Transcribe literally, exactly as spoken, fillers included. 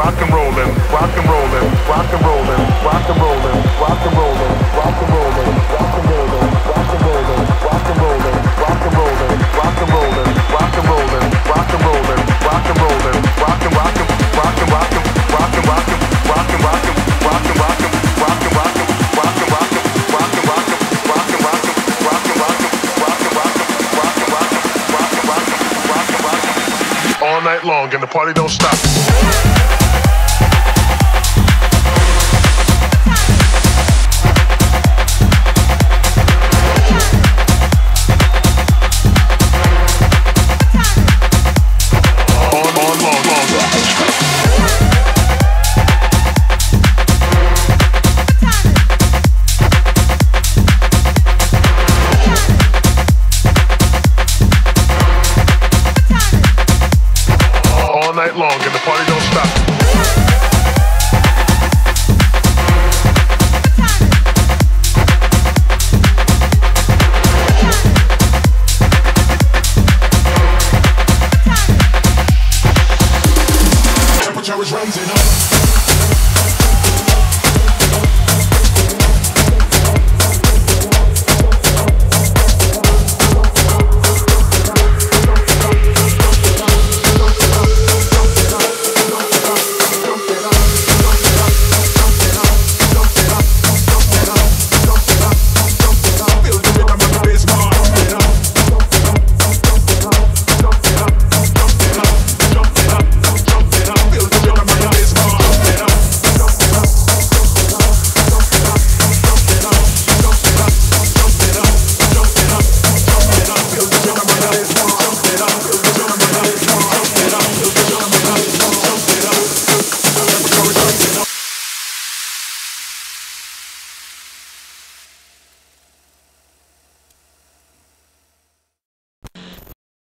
rock and rollin', rock and rollin', rock and rollin', rock and rollin', rock and rollin', rock and rollin', rock and rollin', rock and rollin', rock and rollin', rock and rollin', rock and rollin', rock and rollin', rock and rollin', rock and rollin', rock and rockin', rock and rockin', rock and rockin', rock and rockin', rock and rockin', rock and rockin', rock and rockin', rock and rockin', rock and rockin', rock and rockin', rock and rockin', rock and rockin', rock and rockin', rock and rockin', rock and rockin', all night long, and the party don't stop.